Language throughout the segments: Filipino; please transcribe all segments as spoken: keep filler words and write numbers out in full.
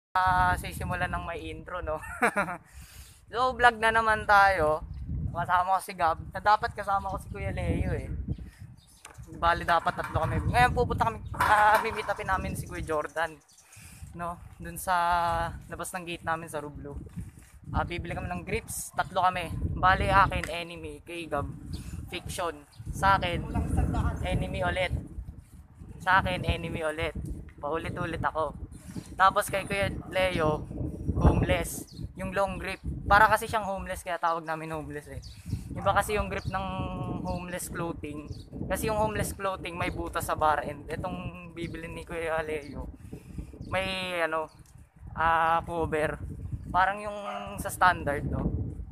Uh, sisimulan ng may intro, no? So, vlog na naman tayo. Kasama ko si Gab. Na dapat kasama ko si Kuya Leo eh. Bali dapat tatlo kami. Ngayon pupunta kami, uh, meet upin namin si Kuya Jordan. No? Dun sa labas ng gate namin sa Rublo. Uh, bibili kami ng grips. Tatlo kami. Bali akin, enemy. Kay Gab, fiction. Sa akin, enemy ulit. Sa akin, enemy ulit. Paulit-ulit ako. Tapos kay Kuya Leo, homeless. Yung long grip. Para kasi siyang homeless, kaya tawag namin homeless eh. Iba kasi yung grip ng homeless clothing. Kasi yung homeless clothing may butas sa bar end. Itong bibili ni Kuya Leo, may ano, uh, cover. Parang yung sa standard, no?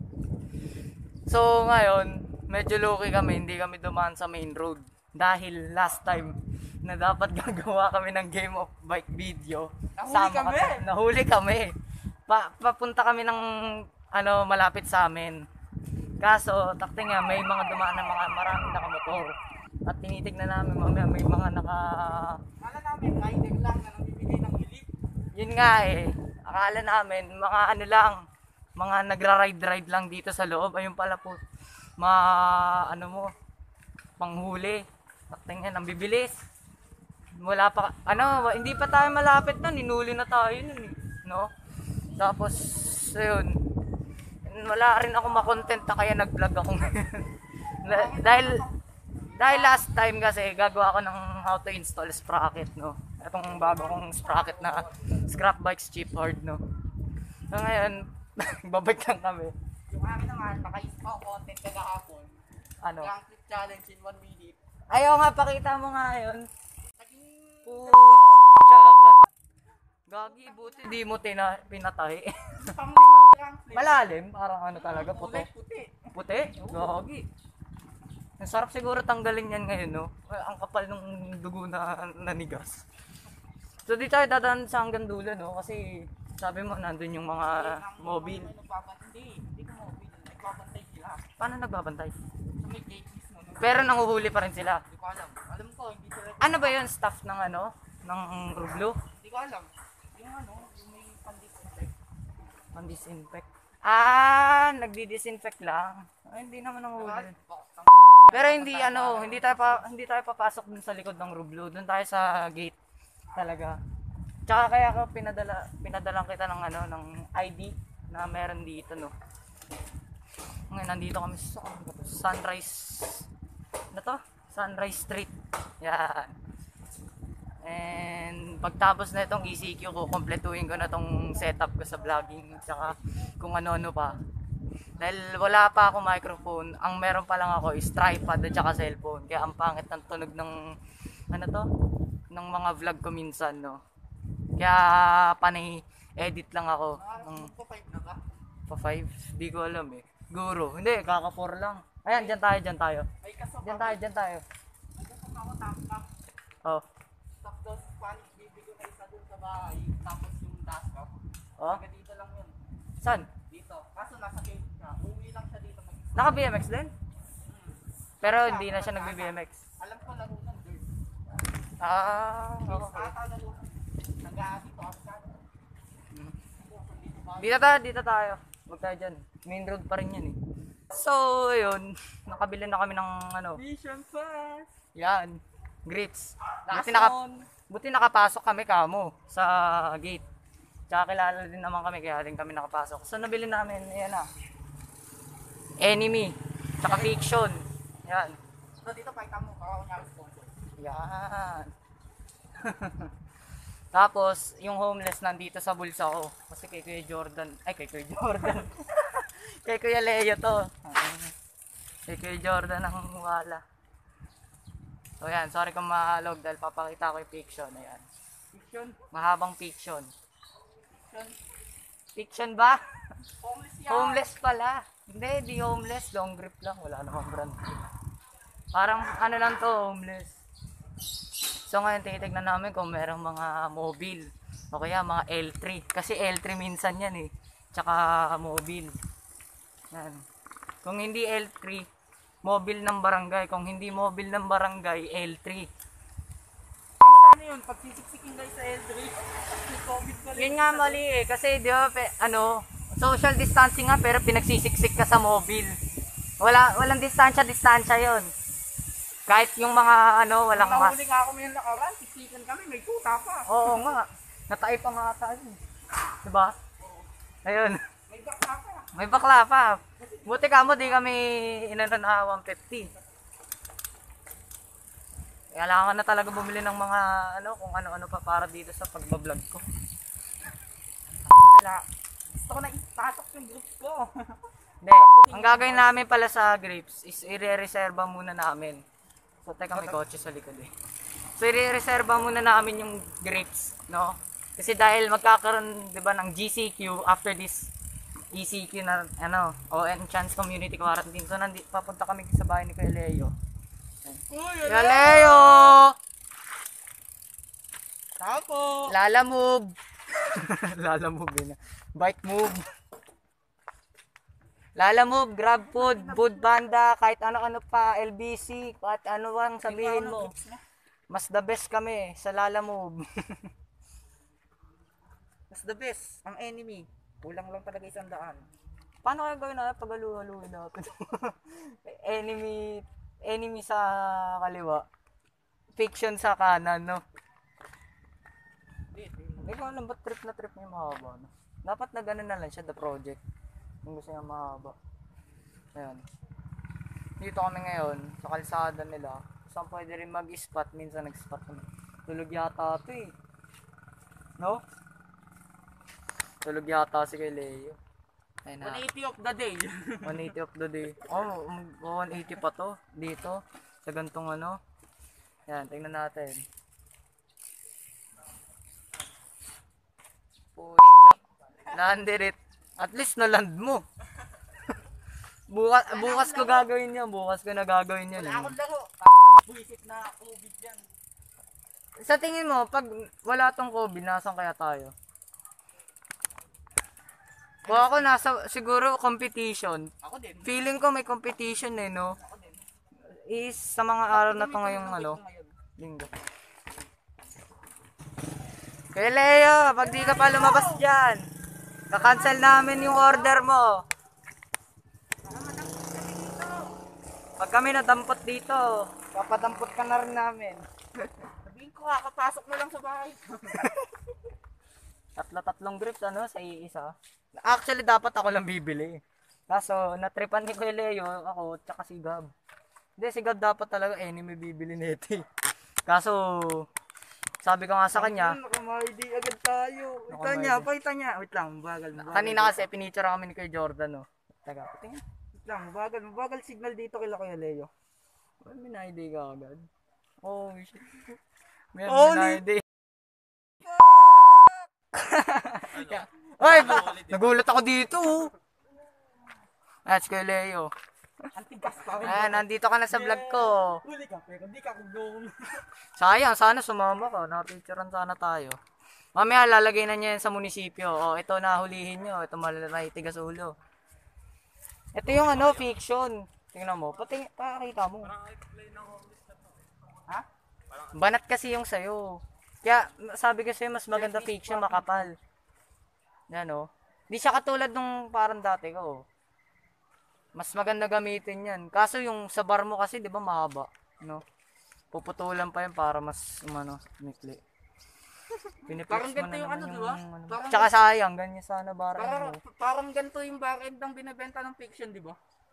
So ngayon, medyo low-key kami. Hindi kami dumaan sa main road. Dahil last time na dapat gagawa kami ng game of bike video. Nahuli kami. Ka, nahuli kami. Pa, papunta kami ng ano malapit sa amin. Kaso takti nga may mga dumaan na mga maraming nakamotor. At tinitignan namin mamaya may mga naka Akala namin rider lang na nagbibigay ng elite. Yun nga eh. Akala namin mga ano lang, mga nagra-ride-ride lang dito sa loob. Ayun pala po. Ma ano mo panghuli. Takti nga nang bibilis. Wala pa, ano, hindi pa tayo malapit na, ninuli na tayo nun, no? Tapos, ayun, wala rin ako makontent na kaya nag-vlog ako dahil, dahil last time kasi, gagawa ako ng how to install sprocket, no? Itong bago kong sprocket na Scrap Bikes Cheap Hard, no? So ngayon, babalik lang kami. Yung akin naman, naka-isip ako content kagahapon. Ano? Gang clip challenge in one minute. Ayaw nga, pakita mo nga yun. Putsaka. Gagi, buti di mo tina, pinatay. Panglimang gang clip. Malalim, parang ano talaga, puti. Puti. Puti? Gagi. Ang sarap siguro tanggalin yan ngayon, no? Ang kapal ng dugo na nanigas. So di tayo dadaan sa hanggang dulo, no? Kasi sabi mo nandun yung mga mobile. Hindi, hindi ko mobile. Nagbabantay sila. Paano nagbabantay? Sa may gate mismo. Pero nanguhuli pa rin sila. Hindi ko alam. Alam ko, hindi sila. Ano ba yun? Staff ng ano? Ng Rublo? Hindi ko alam. Yung ano, yung may pan-disinfect. Pan-disinfect. Ah, nagdi-disinfect lang. Ay, hindi naman nanguhuli. Pero hindi ano, hindi tayo pa, hindi tayo papasok dun sa likod ng Rublo. Doon tayo sa gate talaga. Tsaka kaya ako pinadala, pinadalan kita ng ano, ng I D na meron dito, no. Ngayon nandito kami sa Sunrise. Ano to? Sunrise Street. Yan. And pagtapos na itong E C Q ko, kompletuhin ko na itong setup ko sa vlogging, tsaka kung ano-ano pa. Dahil wala pa ako microphone, ang meron pa lang ako is tripod at saka cellphone. Kaya ang pangit ng tunog ng ano to, ng mga vlog ko minsan, no. Kaya panay edit lang ako ng five na ba? pa five, di ko alam eh. Guro, hindi, kaka four lang. Ayan, dyan tayo, dyan tayo. Ay, kaso Dyan tayo, dyan tayo. Nagkasok ako tap-tap. Oh. Tapos, Spanish baby ko na isa dun sa bahay. Tapos yung dashcam. Oh. Hanggang dito lang yun. Saan? Dito. Kaso nasa gate siya. Uwi lang siya dito. Mag- Naka B M X din? Hmm. Pero hindi na siya nagbe-B M X. Alam ko laro ng dirt. Ah, Okay. okay. Ata laro ng nag-aasi to. Ako sana. Hmm. Dito ba? Dito tayo, dito tayo. Huwag tayo dyan. Main road pa rin yan eh. So, yun. Nakabili na kami ng ano. Mission fast. Yan. Grips. Last Buti, naka, one. buti nakapasok kami kamo sa gate. Tsaka kilala din naman kami kaya din kami nakapasok. So, nabili namin, yan na. Enemy. Tsaka fiction. Yan. So dito pakita mo. Baka kunyari sponsor. Yan. Tapos, yung homeless nandito sa bulsa ko. Kasi kay Kuya Jordan. Ay, kay Kuya Jordan. Kay Kuya Leo to. Kay Kuya Jordan ang wala. So, yan. Sorry kung mahalog dahil papakita ko yung fiction. Ayan. Fiction. Mahabang fiction. Fiction. Fiction ba? Homeless yan. Homeless pala. Hindi, di homeless. Long grip lang. Wala namang brand. Parang ano lang to, homeless. So ngayon tinitignan namin kung merong mga mobile o kaya mga L three. Kasi L three minsan yan eh. Tsaka mobile. Yan. Kung hindi L three, mobile ng barangay. Kung hindi mobile ng barangay, L three. Ang ano yun, pag sisiksikin kayo sa Eldridge, may COVID ka rin. Yun nga mali eh, kasi di ba, pe, ano, social distancing nga pero pinagsisiksik ka sa mobile. Wala, walang distansya-distansya yon. Kahit yung mga ano, walang Nung mask. nahuli nga ako may nakaraan, siksikan kami, may tuta pa. Oo nga, natay pa nga tayo. Diba? Ayun, May bakla pa. may bakla pa. Buti ka mo, di kami inano na one fifty. Kailangan na talaga bumili ng mga ano, kung ano-ano pa para dito sa pagbablog ko. Wala. Gusto ko na ipasok yung groups ko. Hindi, ang gagawin namin pala sa grapes is i-reserva muna namin. So, teka, may kotse sa likod eh. So, i-reserva muna namin yung grapes, no? Kasi dahil magkakaroon, di ba, ng G C Q after this E C Q na, ano, O N Chance Community Quarantine. So, nandito, papunta kami sa bahay ni Kuya Leo. Uy, Kuya Leo! Tapo! Lala move! Lala move yun. Bike move. Lala move, grab food, food banda, kahit ano-ano pa, L B C, kahit ano bang sabihin mo. Mas the best kami sa Lala move. That's the best. Ang enemy. Kulang lang talaga isang daan. Paano kaya gawin natin pag halu-haluin natin? enemy, enemy sa kaliwa. Fiction sa kanan, no? Ikaw lang, ba't trip na trip niya mahaba, no? Dapat na gano'n na lang siya, the project. Kung gusto niya mahaba. Ayan. Dito kami ngayon, sa kalsada nila. Saan pwede rin mag-spot, minsan nag-spot kami. Tulog yata ito eh. No? Tulog yata si kay Leo. Ayun na. one eighty of the day. one eighty of the day. Oh, um, one eighty pa to. Dito. Sa gantong ano. Yan, tingnan natin. Pucha. Landed it. At least na-land mo. bukas, bukas ko gagawin yan. Bukas ko na gagawin yan. Wala Eh. akong laro. Tapos buwisit na COVID yan. Sa tingin mo, pag wala tong COVID, nasan kaya tayo? Kung ako nasa, siguro competition. Ako din. Feeling ko may competition eh, no? Ako din. Is sa mga araw na to ngayong ano, linggo. Kaya Leo, pag di ka pa lumabas dyan, kakancel namin yung order mo. Pag kami nadampot dito, papadampot ka na rin namin. Sabihin ko, kakapasok na lang sa bahay. Tatlo-tatlong grips ano, sa iisa. Actually, dapat ako lang bibili. Kaso, natripan ni Kuya Leo, ako, tsaka si Gab. Hindi, si Gab dapat talaga enemy bibili nito eh. Kaso, sabi ko nga sa kanya, Nakamahidi agad tayo. Wait Nakamahidi. lang niya, pakita niya. Wait lang, mabagal, mabagal. kanina kasi pinicture kami ni Kuya Jordan, no? Taga, tingin. Wait lang, mabagal, mabagal signal dito kila Kuya Leo. May minayday ka agad. Oh, shit. May Holy minayday. Ay, ba- nagulat ako dito. oh. That's Kuya Leo. Antigas pa. Ayan, nandito ka na sa vlog ko. Huli ka, pero hindi ka kung Sayang, sana sumama ka. Napicturean sana tayo. Mamaya lalagay na niya yan sa munisipyo. O, ito nahulihin nyo. Ito malalay tigas ulo. Ito yung ano, fiction. Tingnan mo. Pati, pakakita mo. Ha? Banat kasi yung sayo. Kaya, sabi kasi mas maganda fiction, makapal. Yan o. Di siya katulad nung parang dati ko. Mas maganda gamitin yan. Kaso yung sa bar mo kasi, di ba mahaba? No? Puputulan pa yan para mas, umano, mikli. Pinipix Parang mo ganito na yung naman ano, di ba? ano. Parang- Tsaka sayang, ganyan sana bara Parang, mo. parang ganito yung backend ng binibenta ng fiction, di ba?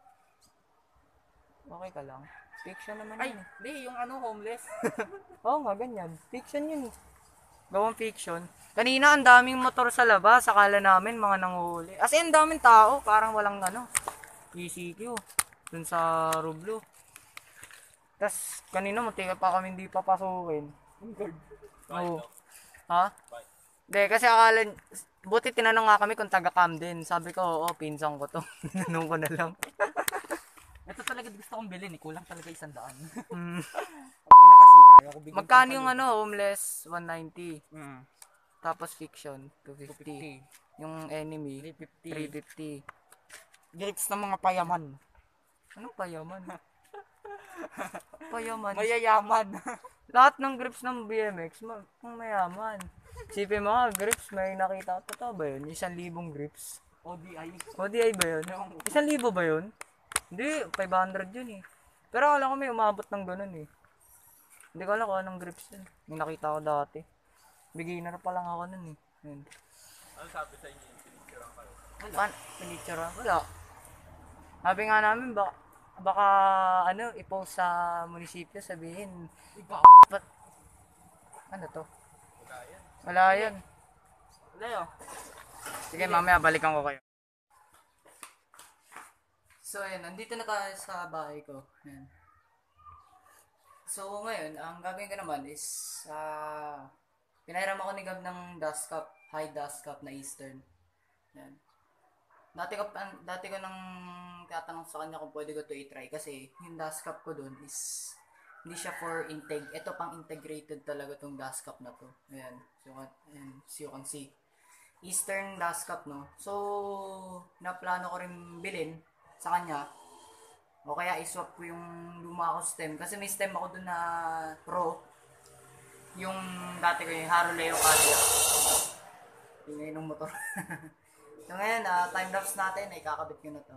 Okay ka lang. Fiction naman Ay, yun eh. di, yung ano, homeless. Oo nga, ganyan. Fiction yun eh. Gawang fiction. Kanina ang daming motor sa labas, akala namin mga nanguhuli. As in, ang daming tao, parang walang ano, E C Q. Dun sa Rublo. Tas kanina munti pa kami hindi papasukin. Oo. Ha? Hindi, kasi akala, buti tinanong nga kami kung taga Camden. Sabi ko, oo, pinsan ko to. Tinanong ko na lang. Ito talaga gusto kong bilhin eh. Kulang talaga isang daan. Hmm. Ina kasi, ayaw ko bigyan. Magkano yung ano, homeless? one ninety. Hmm. Tapos fiction, two fifty. Yung enemy, three fifty. three fifty. Grades ng mga payaman. Anong payaman? Payaman. Mayayaman. Lahat ng grips ng B M X, ma- ang mayaman. Sipin mo nga, grips, may nakita ko. Totoo ba yun? Isang libong grips. O D I. O D I ba yun? Isang libo ba yun? Hindi, five hundred yun eh. Pero alam ko may umabot ng ganun eh. Hindi ko alam kung anong grips yun. May nakita ko dati. Beginner pa lang ako nun eh. Yun. Ano sabi sa inyo yung pinicturean kayo? Pan, pinicture ah. Wala. Sabi nga namin, baka, baka ano, i-post sa munisipyo, sabihin, Iba. ba't, ano to? Wala yan. Wala yan. Wala yun. Sige, mamaya balikan ko kayo. So, ayan, nandito na tayo sa bahay ko. Ayan. So, ngayon, ang gagawin ko naman is, ah, pinahiram ako ni Gab ng dust cup, high dust cup na Eastern. Ayan. Dati ko, an- dati ko nang tatanong sa kanya kung pwede ko to i-try kasi yung dust cup ko dun is hindi siya for integ. Ito pang integrated talaga tong dust cup na to. Ayan. So, ayan, so you can see. Eastern dust cup, no? So, naplano ko rin bilhin sa kanya. O kaya iswap ko yung luma ko stem. Kasi may stem ako dun na pro. Yung dati ko yung Harley Cadillac. Yung ngayon ng motor. So ngayon, uh, time lapse natin, ay kakabit ko na to.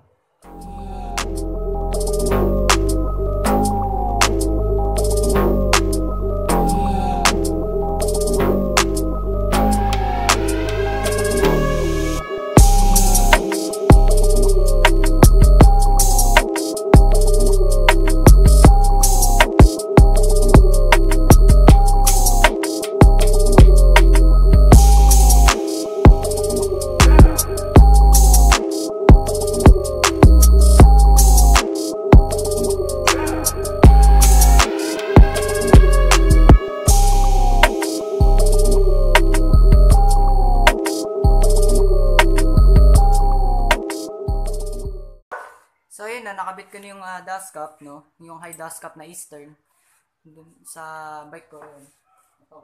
So yun na, nakabit ko na yung uh, dust cup, no? Yung high dust cup na Eastern. Dun sa bike ko yun. Ito.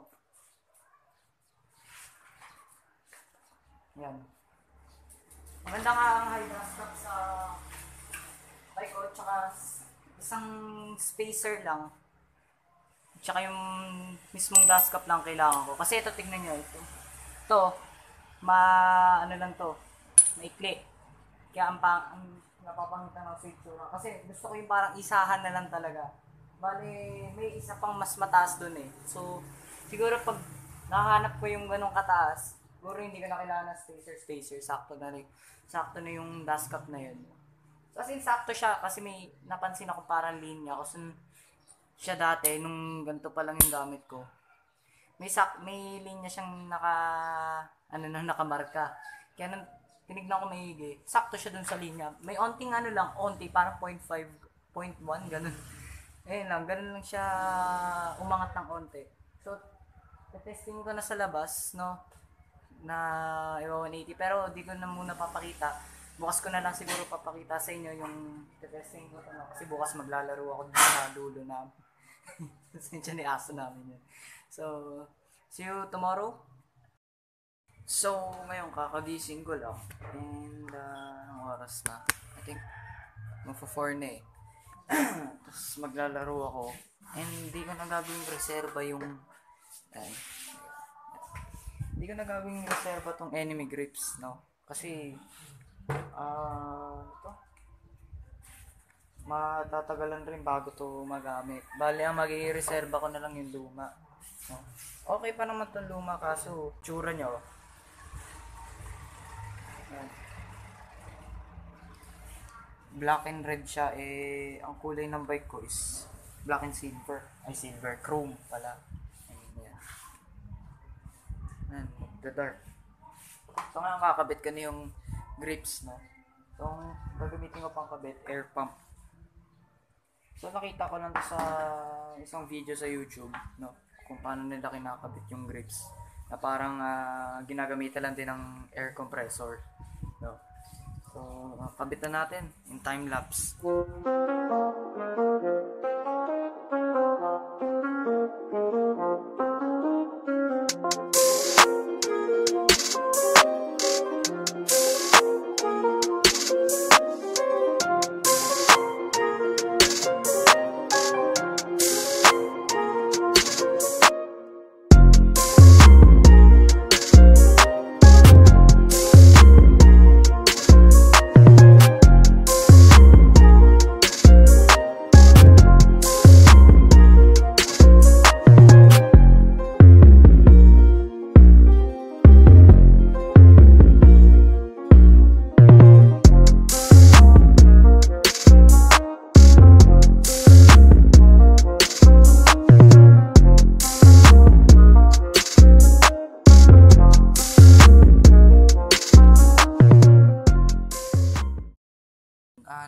Yan. Maganda nga ang high dust cup sa bike ko, tsaka isang spacer lang. Tsaka yung mismong dust cup lang kailangan ko. Kasi ito, tignan nyo, ito. Ito, ma, ano lang to, maikli. Kaya ang, pang, ang napapangitan ng itsura. Kasi gusto ko yung parang isahan na lang talaga. Bali, may isa pang mas mataas dun eh. So, siguro pag nahanap ko yung ganong kataas, siguro hindi ko na kailangan ng spacer, spacer. Sakto na rin. Sakto na yung dust cup na yun. Kasi sakto siya, kasi may napansin ako parang linya. Kasi siya dati, nung ganito pa lang yung gamit ko. May sak, may linya siyang naka, ano na, nakamarka. Kaya nung tinignan ko maigi, sakto siya dun sa linya. May onting ano lang, onti, parang point five, point one, ganun. Ayun lang, ganun lang siya umangat ng onti. So, testing ko na sa labas, no, na iba one eighty, pero di ko na muna papakita. Bukas ko na lang siguro papakita sa inyo yung testing ko, no, kasi bukas maglalaro ako dun sa dulo na sensya ni aso namin yun. So, see you tomorrow. So, ngayon kakagising ko lang. And, uh, ang oras na? I think, magpa four na eh. Tapos maglalaro ako. And, hindi ko na gagawing reserva yung, ay, hindi ko na gagawing reserva tong enemy grips, no? Kasi, ah, uh, ito, matatagalan rin bago to magamit. Bali, ang magiging reserva ko na lang yung luma. No? Okay pa naman tong luma, kaso, tsura niya, oh. Black and red siya, eh, ang kulay ng bike ko is black and silver, ay silver, chrome pala. Ayan, yan. Ayan, the dark. So ngayon kakabit ko na yung grips, no. So ang gagamitin ko pang kabit, air pump. So nakita ko lang to sa isang video sa YouTube, no, kung paano nila kinakabit yung grips. Na parang uh, ginagamitan lang din ng air compressor, no. So, uh, kabit na natin in time lapse.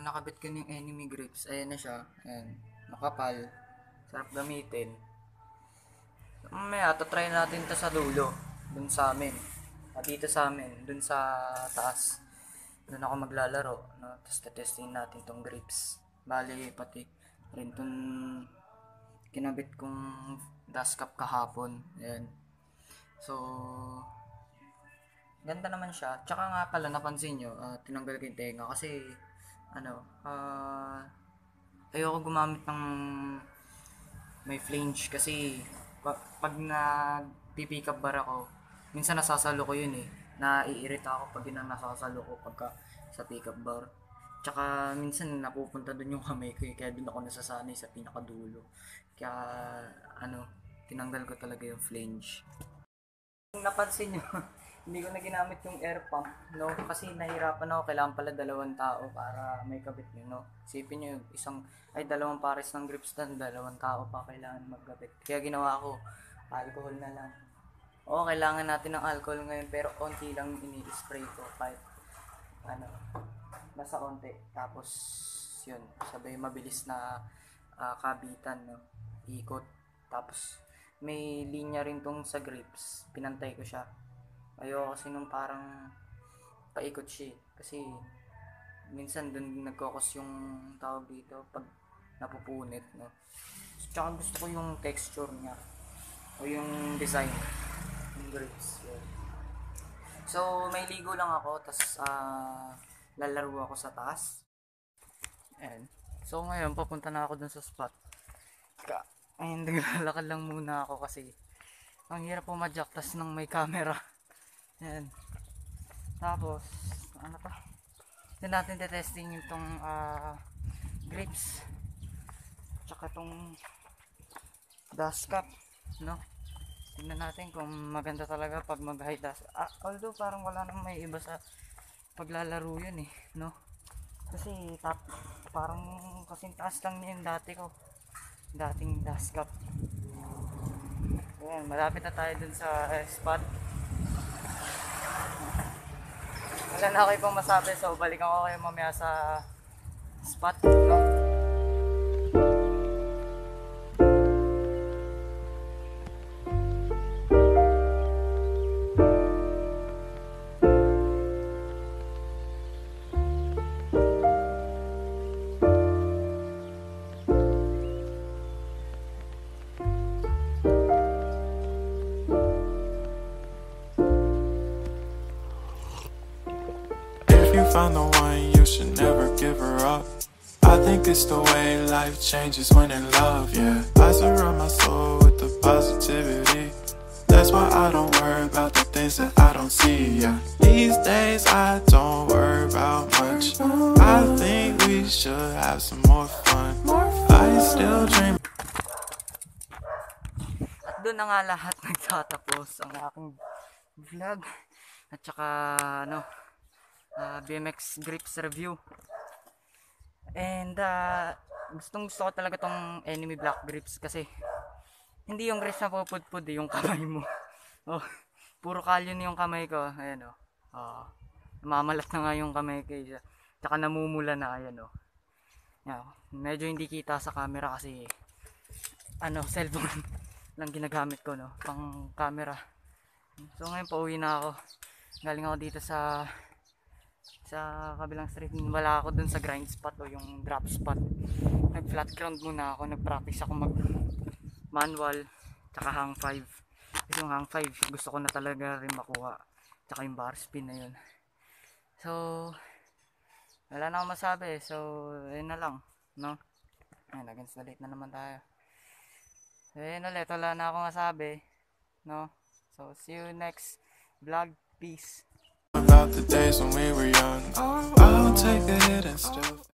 nakabit ko yung enemy grips. Ayan na siya. Ayan. Makapal. Sarap gamitin. Mamaya, try natin to sa dulo. Dun sa amin. Ah, dito sa amin. Dun sa taas. Dun ako maglalaro. No? Tapos testing natin tong grips. Bali, pati rin tong kinabit kong dust cap kahapon. Ayan. So, ganda naman siya. Tsaka nga pala, napansin nyo, uh, tinanggal ko yung tenga kasi, ano, uh, ayoko gumamit ng may flange kasi pag, pag nag-pick up bar ako, minsan nasasalo ko yun eh. Naiirita ako pag yun ang nasasalo ko pagka sa pick up bar. Tsaka minsan napupunta dun yung kamay ko eh, kaya dun ako nasasanay sa pinakadulo. Kaya, ano, tinanggal ko talaga yung flange. Kung napansin nyo, hindi ko na ginamit yung air pump, no? Kasi nahirapan ako, kailangan pala dalawang tao para may kabit nyo, no? Isipin nyo, isang, ay dalawang pares ng grips na, dalawang tao pa kailangan magkabit. Kaya ginawa ko, alcohol na lang. Oo, kailangan natin ng alcohol ngayon, pero konti lang ini-spray ko, kahit, ano, basta konti. Tapos, yun, sabay mabilis na uh, kabitan, no? Ikot. Tapos, may linya rin tong sa grips, pinantay ko siya. Ayoko kasi nung parang paikot siya eh. Kasi minsan dun nagkokos yung tawag dito pag napupunit, no? Tsaka gusto ko yung texture niya o yung design ng grips. Yeah. So may ligo lang ako, tas uh, lalaro ako sa taas. Ayan. So ngayon papunta na ako dun sa spot. Ayun, naglalakad lang muna ako kasi ang hirap pumadyak tas nang may camera. Ayan. Tapos, ano pa? Then natin testing itong uh, grips. Tsaka itong dust cap, no? Tingnan natin kung maganda talaga pag mag-high dust. Ah, although parang wala nang may iba sa paglalaro yun eh, no? Kasi tap, parang kasing taas lang niya yung dati ko. Dating dust cap. Ayan, malapit na tayo dun sa eh, spot. Wala na ako ibang masabi, so balikan ko kayo mamaya sa spot, no? Found the one, you should never give her up. I think it's the way life changes when in love, yeah. I surround my soul with the positivity. That's why I don't worry about the things that I don't see, yeah. These days I don't worry about much. I think we should have some more fun. I still dream. At doon na nga lahat nagtatapos ang aking vlog. At saka, ano, Uh, B M X grips review. And uh, gustong gusto ko talaga tong enemy black grips kasi hindi yung grips na pupudpud eh, yung kamay mo. Oh, puro kalyo yung kamay ko. Ayan oh. Uh, mamalat na nga yung kamay ko. Tsaka namumula na, ayan oh. Yeah, medyo hindi kita sa camera kasi ano, cellphone lang ginagamit ko, no, pang camera. So ngayon pauwi na ako. Galing ako dito sa sa kabilang street. Wala ako dun sa grind spot o yung drop spot. Nag flat ground muna ako, nag practice ako mag manual tsaka hang five. Kasi yung hang five gusto ko na talaga rin makuha, tsaka yung bar spin na yun. So wala na akong masabi, so yun na lang, no? Ayun, against the late na naman tayo. So yun ulit, wala na akong masabi, no? So see you next vlog. Peace. About the days when we were young, I'll take a hit and still